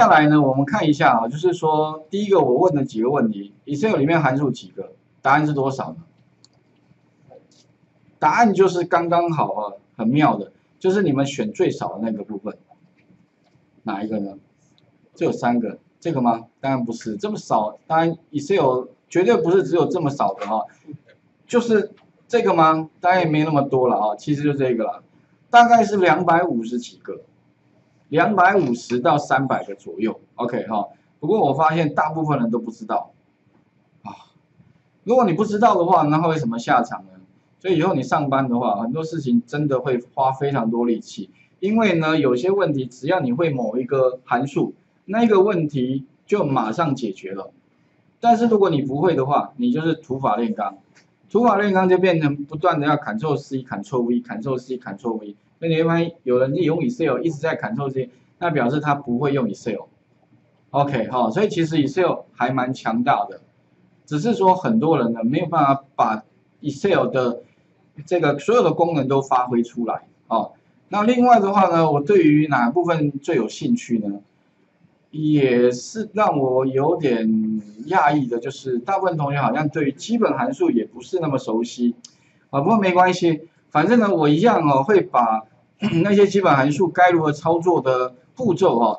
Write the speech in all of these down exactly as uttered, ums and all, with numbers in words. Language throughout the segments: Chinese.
下来呢，我们看一下啊，就是说第一个我问的几个问题 ，Excel 里面函数几个？答案是多少呢？答案就是刚刚好啊，很妙的，就是你们选最少的那个部分，哪一个呢？只有三个，这个吗？当然不是，这么少，当然 Excel 绝对不是只有这么少的哈，就是这个吗？当然也没那么多了啊，其实就这个了，大概是两百五十几个。两百五十到三百个左右 ，OK 哈。不过我发现大部分人都不知道啊。如果你不知道的话，那会什么下场呢？所以以后你上班的话，很多事情真的会花非常多力气，因为呢，有些问题只要你会某一个函数，那个问题就马上解决了。但是如果你不会的话，你就是土法炼钢，土法炼钢就变成不断的要 Ctrl C、Ctrl V、Ctrl C、Ctrl V。所以你会发现有人用 Excel 一直在 Ctrl C， 那表示他不会用 Excel。OK 哈，所以其实 Excel 还蛮强大的，只是说很多人呢没有办法把 Excel 的这个所有的功能都发挥出来。哦，那另外的话呢，我对于哪部分最有兴趣呢？也是让我有点讶异的，就是大部分同学好像对于基本函数也不是那么熟悉啊。不过没关系，反正呢我一样哦会把那些基本函数该如何操作的步骤哈、哦，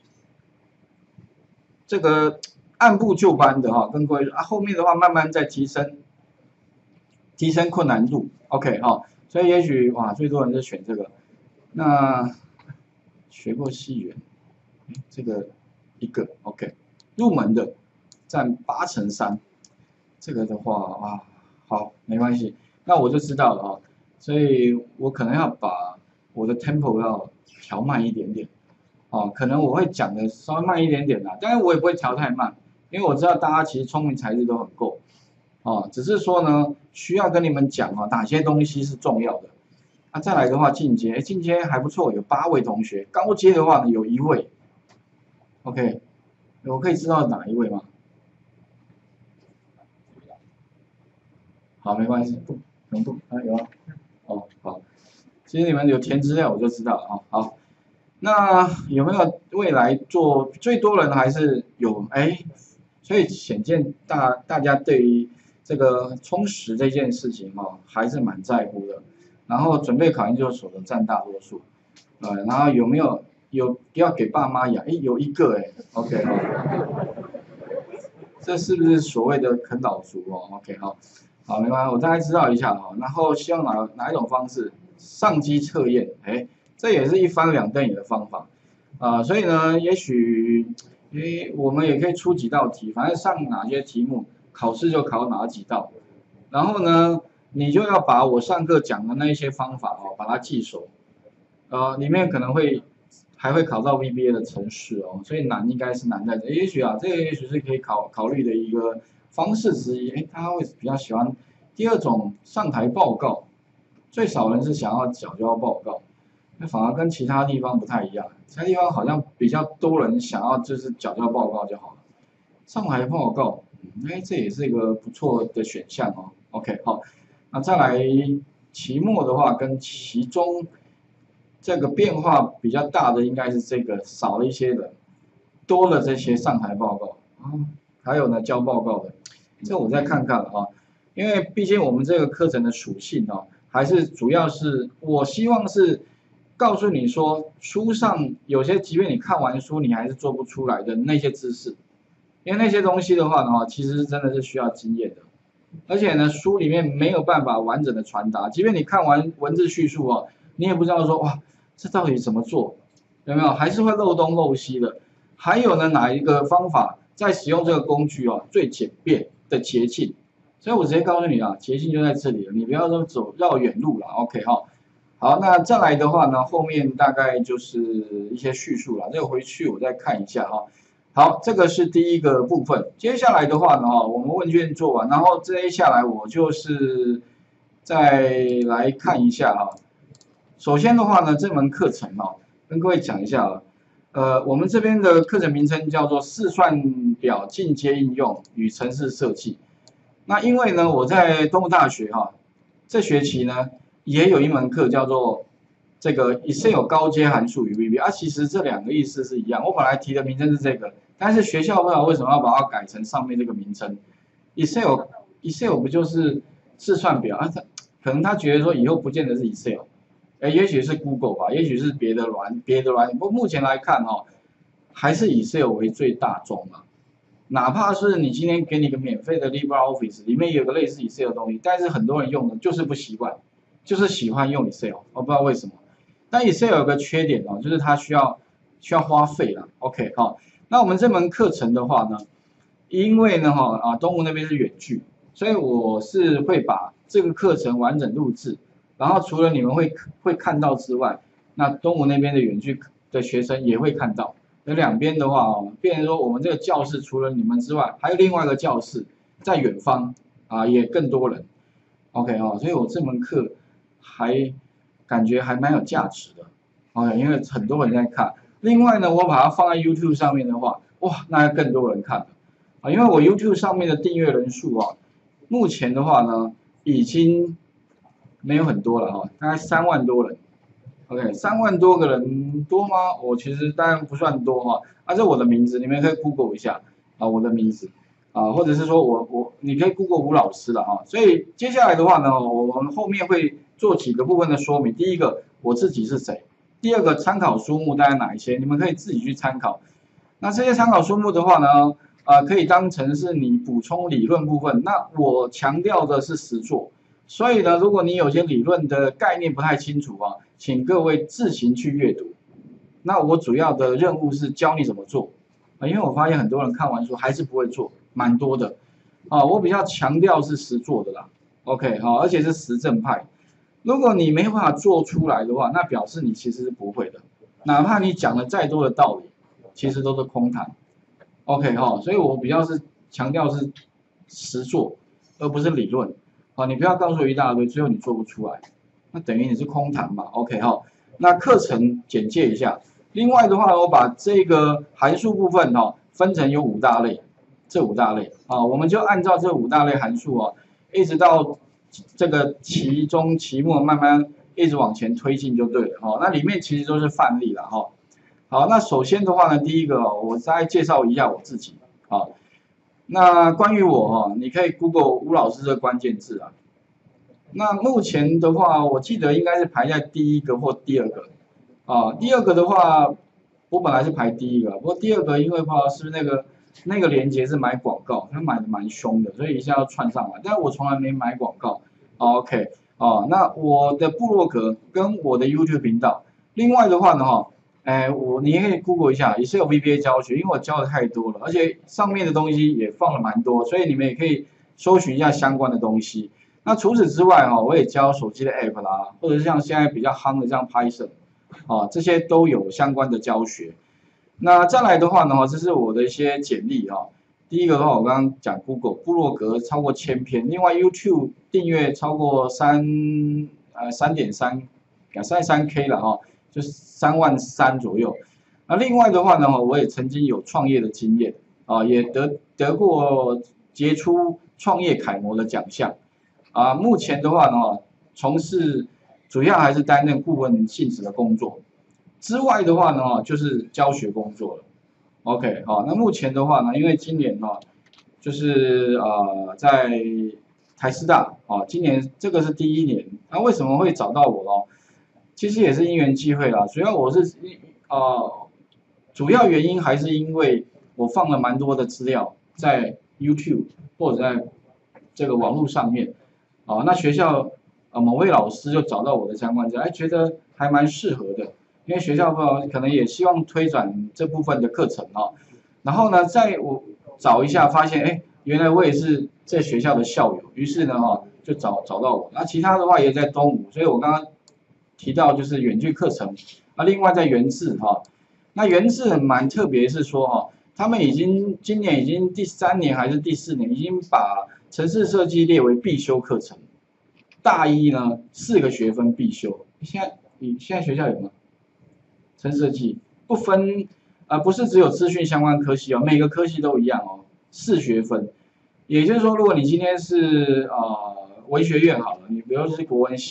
这个按部就班的哈、哦，跟各位啊后面的话慢慢再提升，提升困难度。OK 哈、哦，所以也许哇最多人就选这个。那学过西元，这个一个 OK 入门的占八成三，这个的话啊好没关系，那我就知道了啊、哦，所以我可能要把我的 tempo 要调慢一点点，哦，可能我会讲的稍微慢一点点啦，但是我也不会调太慢，因为我知道大家其实聪明才智都很够，哦，只是说呢，需要跟你们讲啊，哪些东西是重要的。那、啊、再来的话，进阶，进阶还不错，有八位同学，高阶的话呢有一位 ，OK， 我可以知道哪一位吗？好，没关系，不，能不啊有啊，哦好。其实你们有填资料我就知道了啊。好，那有没有未来做最多人还是有哎，所以显见大大家对于这个充实这件事情哦还是蛮在乎的。然后准备考研究所的占大多数，呃，然后有没有有要给爸妈养？哎，有一个哎 ，OK 哈，这是不是所谓的啃老族哦 ？OK 好，好没关系，我大概知道一下哈。然后希望哪哪一种方式？上机测验，哎，这也是一翻两瞪眼的方法啊、呃。所以呢，也许，诶，我们也可以出几道题，反正上哪些题目，考试就考哪几道。然后呢，你就要把我上课讲的那一些方法哦，把它记熟。呃，里面可能会还会考到 V B A 的程式哦，所以难应该是难在这。也许啊，这个也许是可以考考虑的一个方式之一。哎，他会比较喜欢第二种上台报告。最少人是想要缴交报告，那反而跟其他地方不太一样。其他地方好像比较多人想要就是缴交报告就好了。上台报告，哎，这也是一个不错的选项哦。OK， 好，那再来期末的话，跟期中这个变化比较大的应该是这个少了一些的，多了这些上台报告啊，还有呢交报告的，这我再看看了啊，因为毕竟我们这个课程的属性哦。还是主要是我希望是告诉你说，书上有些即便你看完书，你还是做不出来的那些知识，因为那些东西的话呢，其实真的是需要经验的，而且呢，书里面没有办法完整的传达，即便你看完文字叙述哦，你也不知道说哇，这到底怎么做，有没有？还是会漏东漏西的。还有呢，哪一个方法在使用这个工具哦最简便的捷径？所以我直接告诉你啊，捷径就在这里了，你不要说走绕远路了 ，OK 哈。好，那再来的话呢，后面大概就是一些叙述了，这个回去我再看一下哈。好，这个是第一个部分。接下来的话呢，哈，我们问卷做完，然后接下来我就是再来看一下哈。首先的话呢，这门课程哦，跟各位讲一下啊，呃，我们这边的课程名称叫做试算表进阶应用与程式设计。那因为呢，我在东吴大学哈、啊，这学期呢也有一门课叫做这个 Excel 高阶函数与 V B 啊，其实这两个意思是一样。我本来提的名称是这个，但是学校不知道为什么要把它改成上面这个名称。Excel Excel 不就是试算表啊？他可能他觉得说以后不见得是 Excel， 哎，也许是 Google 吧，也许是别的软别的软。不过目前来看哈、哦，还是 Excel 为最大宗啊。哪怕是你今天给你个免费的 LibreOffice， 里面有个类似 Excel 的东西，但是很多人用的就是不习惯，就是喜欢用 Excel， 我不知道为什么。但 Excel 有个缺点哦，就是它需要需要花费啦。OK 哈、哦，那我们这门课程的话呢，因为呢哈啊东吴那边是远距，所以我是会把这个课程完整录制，然后除了你们会会看到之外，那东吴那边的远距的学生也会看到。那两边的话哦，变成说我们这个教室除了你们之外，还有另外一个教室在远方啊，也更多人。OK 哦，所以我这门课还感觉还蛮有价值的。OK， 因为很多人在看。另外呢，我把它放在 YouTube 上面的话，哇，那更多人看了啊，因为我 YouTube 上面的订阅人数啊，目前的话呢，已经没有很多了哈，大概三万多人。OK， 三万多个人多吗？我其实当然不算多哈，啊，这我的名字，你们可以 Google 一下啊，我的名字啊，或者是说我我你可以 Google 吴老师了哈。所以接下来的话呢，我们后面会做几个部分的说明。第一个，我自己是谁；第二个，参考书目大概哪一些，你们可以自己去参考。那这些参考书目的话呢，啊，可以当成是你补充理论部分。那我强调的是实作。所以呢，如果你有些理论的概念不太清楚啊，请各位自行去阅读。那我主要的任务是教你怎么做啊，因为我发现很多人看完书还是不会做，蛮多的啊。我比较强调是实做的啦 ，OK 好，而且是实证派。如果你没办法做出来的话，那表示你其实是不会的，哪怕你讲了再多的道理，其实都是空谈。OK 哈，所以我比较是强调是实做，而不是理论。好，你不要告诉我一大堆，最后你做不出来，那等于你是空谈嘛 ？OK 哈，那课程简介一下。另外的话，我把这个函数部分哈分成有五大类，这五大类啊，我们就按照这五大类函数啊，一直到这个期中、期末慢慢一直往前推进就对了哈。那里面其实都是范例了哈。好，那首先的话呢，第一个我再介绍一下我自己啊。那关于我哈，你可以 Google 吴老师这关键字啊。那目前的话，我记得应该是排在第一个或第二个啊。第二个的话，我本来是排第一个，不过第二个因为不知道是不是那个那个连接是买广告，他买的蛮凶的，所以一下要串上来。但是我从来没买广告。OK 哦，那我的部落格跟我的 YouTube 频道，另外的话呢哈。哎，我你也可以 Google 一下，也是有 V B A 教学，因为我教的太多了，而且上面的东西也放了蛮多，所以你们也可以搜寻一下相关的东西。那除此之外哈，我也教手机的 App 啦，或者是像现在比较夯的像 Python， 啊，这些都有相关的教学。那再来的话呢，这是我的一些简历哈。第一个的话，我刚刚讲 Google 部落格超过千篇，另外 YouTube 订阅超过三呃三点三，三三 K 了哈。就是三万三左右，那另外的话呢，我也曾经有创业的经验啊，也得得过杰出创业楷模的奖项啊。目前的话呢，从事主要还是担任顾问性质的工作，之外的话呢，就是教学工作了。OK 好，那目前的话呢，因为今年呢，就是呃在台师大啊，今年这个是第一年，那为什么会找到我呢？其实也是因缘际会啦，主要我是呃，主要原因还是因为我放了蛮多的资料在 YouTube 或者在这个网络上面，啊，那学校呃某位老师就找到我的相关资料，哎，觉得还蛮适合的，因为学校可能也希望推展这部分的课程啊，然后呢，在我找一下发现，哎，原来我也是这学校的校友，于是呢哈就找找到我，那其他的话也在东吴，所以我刚刚。提到就是远距课程，啊，另外在元智哈，那元智蛮特别是说哈，他们已经今年已经第三年还是第四年，已经把程式设计列为必修课程，大一呢四个学分必修，现在你现在学校有吗？程式设计不分啊、呃，不是只有资讯相关科系哦，每个科系都一样哦，四学分，也就是说，如果你今天是呃文学院好了，你比如说是国文系。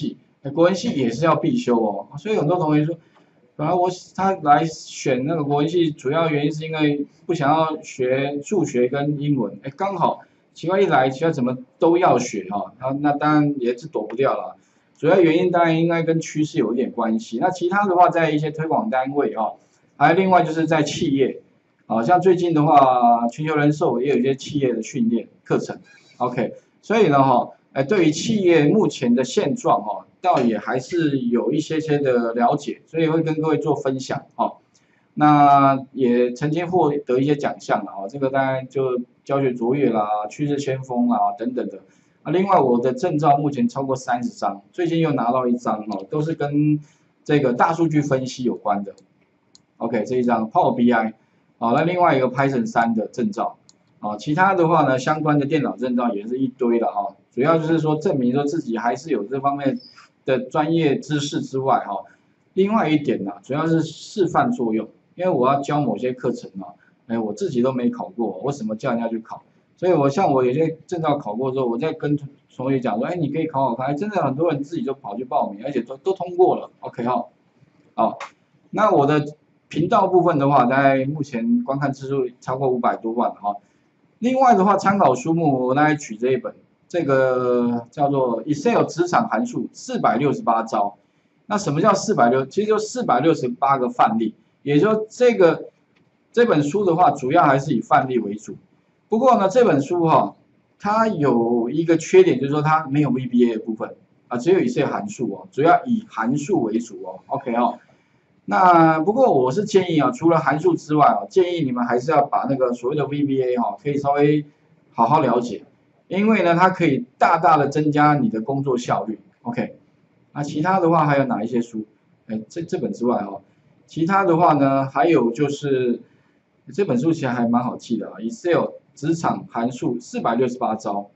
哎，国文系也是要必修哦，所以很多同学说，本来我他来选那个国文系，主要原因是因为不想要学数学跟英文，哎，刚好奇怪一来，奇怪怎么都要学哈、哦，那那当然也是躲不掉了。主要原因当然应该跟趋势有一点关系，那其他的话，在一些推广单位哈、哦，还有另外就是在企业，啊，像最近的话，全球人寿也有一些企业的训练课程 ，OK， 所以呢哈，哎，对于企业目前的现状哈，倒也还是有一些些的了解，所以会跟各位做分享哈。那也曾经获得一些奖项了啊，这个当然就教学卓越啦、趋势先锋啦等等的。啊，另外我的证照目前超过三十张，最近又拿到一张哦，都是跟这个大数据分析有关的。OK， 这一张 Power B I， 好，那另外一个 Python 三的证照，啊，其他的话呢，相关的电脑证照也是一堆了哈，主要就是说证明说自己还是有这方面的专业知识之外哈，另外一点呢，主要是示范作用，因为我要教某些课程啊，哎，我自己都没考过，我怎么叫人家去考？所以我像我有些证照考过之后，我在跟同学讲说，哎，你可以考考看，真的很多人自己就跑去报名，而且都都通过了 ，OK 哈，好，那我的频道部分的话，大概目前观看次数超过五百多万哈。另外的话，参考书目我大概取这一本，这个叫做 Excel 职场函数四百六十八招。那什么叫四百六？其实就四百六十八个范例，也就这个这本书的话，主要还是以范例为主。不过呢，这本书哈，它有一个缺点，就是说它没有 V B A 的部分啊，只有一些函数哦，主要以函数为主哦。OK 哦。那不过我是建议啊，除了函数之外啊，建议你们还是要把那个所谓的 V B A 哈，可以稍微好好了解，因为呢，它可以大大的增加你的工作效率。OK，那其他的话还有哪一些书？哎，这这本之外哦，其他的话呢，还有就是这本书其实还蛮好记的啊 ，Excel 职场函数四百六十八招。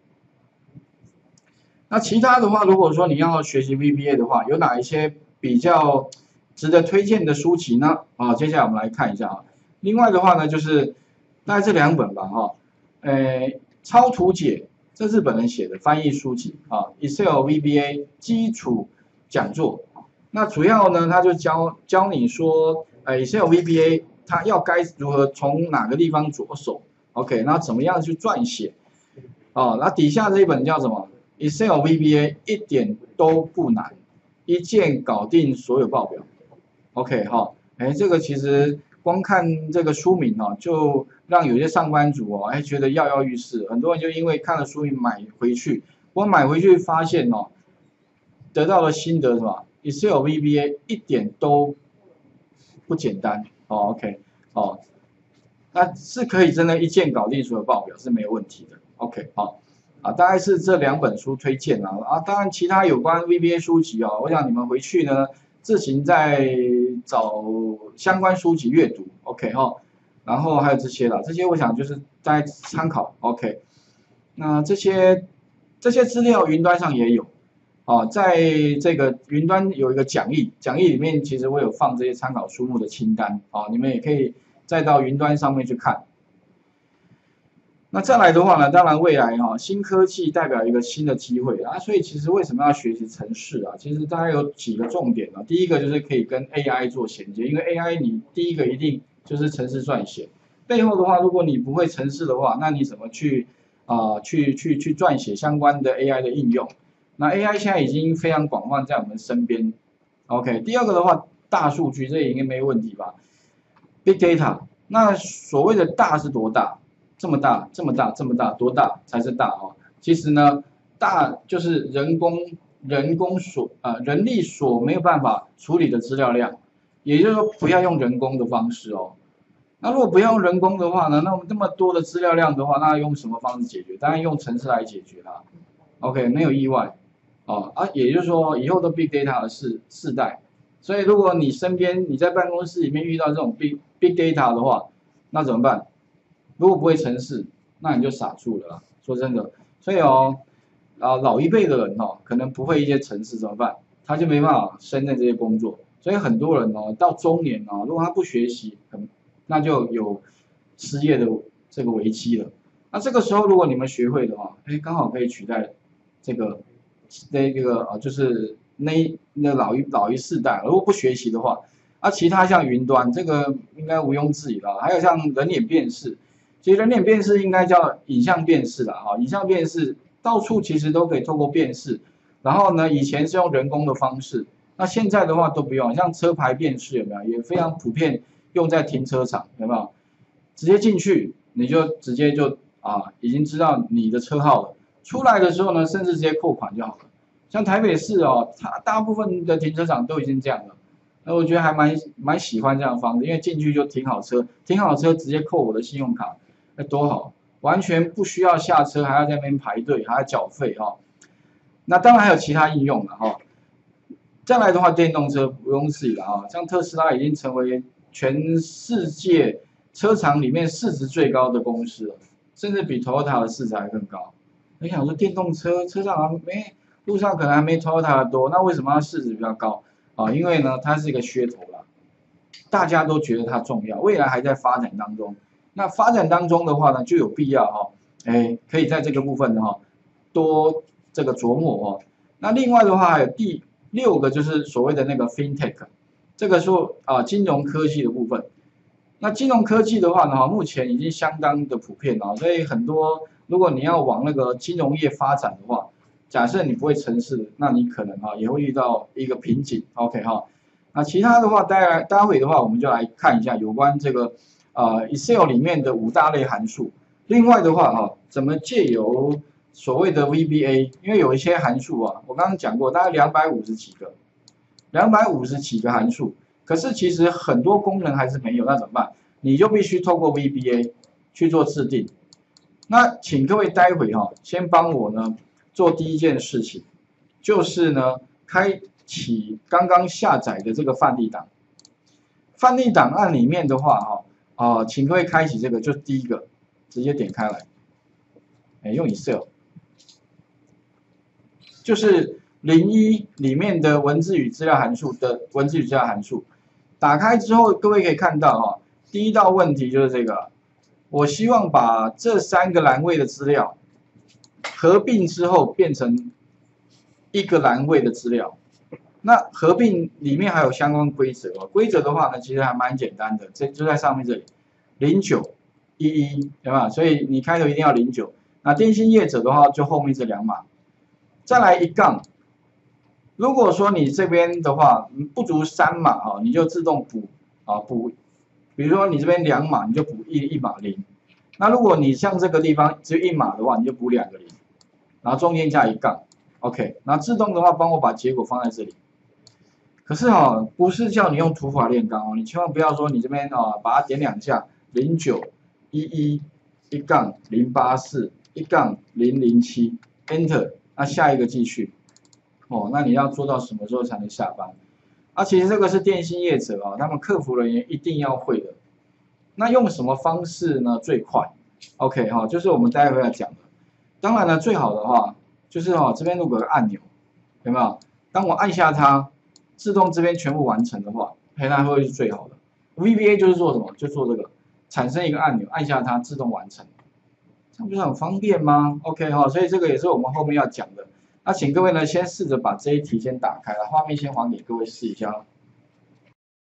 那其他的话，如果说你要学习 V B A 的话，有哪一些比较值得推荐的书籍呢？啊，接下来我们来看一下啊。另外的话呢，就是大概这两本吧，哈，呃，超图解，这日本人写的翻译书籍啊 ，Excel V B A 基础讲座。那主要呢，他就教教你说，呃，Excel V B A 它要该如何从哪个地方着手 ，OK， 那怎么样去撰写？哦，那底下这一本叫什么 ？Excel V B A 一点都不难，一键搞定所有报表。OK 哈，哎，这个其实光看这个书名哦，就让有些上班族哦，哎觉得跃跃欲试。很多人就因为看了书名买回去，我买回去发现哦，得到了心得是吧 ？Excel V B A 一点都不简单哦。OK 哦，那是可以真的一键搞定所有报表是没有问题的。OK 好。啊，大概是这两本书推荐啊，啊，当然其他有关 V B A 书籍啊，我想你们回去呢自行再找相关书籍阅读 ，OK 哈、哦，然后还有这些啦，这些我想就是大家参考 ，OK， 那这些这些资料云端上也有，哦，在这个云端有一个讲义，讲义里面其实我有放这些参考书目的清单，啊、哦，你们也可以再到云端上面去看。那再来的话呢，当然未来哈、哦，新科技代表一个新的机会啊，所以其实为什么要学习程式啊？其实大概有几个重点啊。第一个就是可以跟 A I 做衔接，因为 A I 你第一个一定就是程式撰写，背后的话，如果你不会程式的话，那你怎么去啊、呃、去去去撰写相关的 A I 的应用？那 A I 现在已经非常广泛在我们身边。OK， 第二个的话，大数据这应该没问题吧 ？Big Data， 那所谓的大是多大？这么大，这么大，这么大，多大才是大哦？其实呢，大就是人工人工所啊、呃、人力所没有办法处理的资料量，也就是说不要用人工的方式哦。那如果不要用人工的话呢，那么这么多的资料量的话，那用什么方式解决？当然用程式来解决啦。OK， 没有意外哦啊，也就是说以后的 Big Data 的世世代，所以如果你身边你在办公室里面遇到这种 Big Big Data 的话，那怎么办？如果不会程式，那你就傻住了。说真的，所以哦，啊老一辈的人哦，可能不会一些程式怎么办？他就没办法胜任这些工作。所以很多人哦，到中年哦，如果他不学习，那就有失业的这个危机了。那这个时候，如果你们学会的话，哎，刚好可以取代这个这个啊，就是那那老一老一世代，如果不学习的话，啊，其他像云端这个应该毋庸置疑了，还有像人脸辨识，其实人脸辨识应该叫影像辨识了哈，影像辨识到处其实都可以透过辨识，然后呢，以前是用人工的方式，那现在的话都不用，像车牌辨识有没有，也非常普遍用在停车场，有没有？直接进去你就直接就啊已经知道你的车号了，出来的时候呢，甚至直接扣款就好了。像台北市哦，它大部分的停车场都已经这样了。那我觉得还蛮蛮喜欢这样的方式，因为进去就停好车，停好车直接扣我的信用卡，那多好，完全不需要下车，还要在那边排队，还要缴费哈、哦。那当然还有其他应用了哈、哦。再来的话，电动车不用置疑了啊，像特斯拉已经成为全世界车厂里面市值最高的公司了，甚至比 Toyota 的市值还更高。你想说电动车车上还没路上可能还没 Toyota 的多，那为什么它市值比较高？啊，因为呢，它是一个噱头啦，大家都觉得它重要，未来还在发展当中。那发展当中的话呢，就有必要哈、哦，哎，可以在这个部分哈、哦、多这个琢磨哦。那另外的话还有第六个就是所谓的那个 FinTech， 这个说啊金融科技的部分。那金融科技的话呢，目前已经相当的普遍了，所以很多如果你要往那个金融业发展的话，假设你不会程式，那你可能哈也会遇到一个瓶颈 ，OK 哈。那其他的话，待待会的话，我们就来看一下有关这个呃 Excel 里面的五大类函数。另外的话哈，怎么借由所谓的 V B A， 因为有一些函数啊，我刚刚讲过，大概两百五十几个，两百五十几个函数，可是其实很多功能还是没有，那怎么办？你就必须透过 V B A 去做制定。那请各位待会哈，先帮我呢。做第一件事情，就是呢，开启刚刚下载的这个范例档。范例档案里面的话，哈啊，请各位开启这个，就第一个，直接点开来，哎，用 Excel， 就是零一里面的文字与资料函数的文字与资料函数。打开之后，各位可以看到哈，第一道问题就是这个，我希望把这三个栏位的资料。合并之后变成一个栏位的资料，那合并里面还有相关规则哦。规则的话呢，其实还蛮简单的，这就在上面这里，零九一一，对吧？所以你开头一定要零九。那电信业者的话，就后面这两码，再来一杠。如果说你这边的话不足三码啊，你就自动补啊补，比如说你这边两码，你就补一一码零。那如果你像这个地方只有一码的话，你就补两个零。然后中间加一杠 ，OK， 然后自动的话帮我把结果放在这里。可是哈、哦，不是叫你用土法炼钢哦，你千万不要说你这边啊把它点两下，零九一一一杠零八四一杠零零七 ，Enter， 那下一个继续。哦，那你要做到什么时候才能下班？啊，其实这个是电信业者啊，他们客服人员一定要会的。那用什么方式呢最快 ？OK 哈、哦，就是我们待会要讲的。当然了，最好的话就是哦，这边如果有个按钮，有没有？当我按下它，自动这边全部完成的话，哎，那会是最好的。V B A 就是做什么？就做这个，产生一个按钮，按下它自动完成，这样不是很方便吗 ？OK 哈、哦，所以这个也是我们后面要讲的。那请各位呢，先试着把这一题先打开了，画面先还给各位试一下。